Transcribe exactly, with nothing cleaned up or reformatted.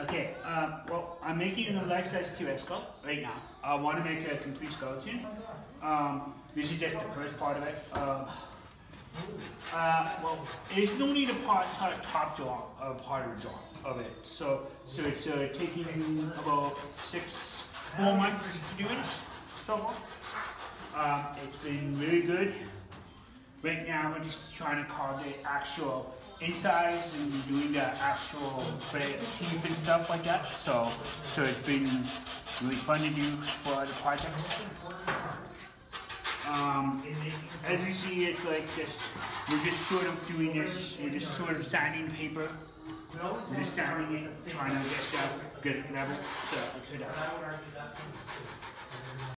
Okay, um, well, I'm making a life-size T-Rex skull right now. I want to make a complete skeleton. Um, this is just the first part of it. Uh, uh, well, it's only the part, top, top jaw, uh, part of the jaw of it. So, so it's uh, taking about six, four months to do it so far. Um, it's been really good. Right now, we're just trying to carve the actual insides and doing the actual teeth and stuff like that. So, so it's been really fun to do for other projects. Um, as you see, it's like just, we're just sort of doing this, we're just sort of sanding paper. We're just sanding it, trying to get that good level. So,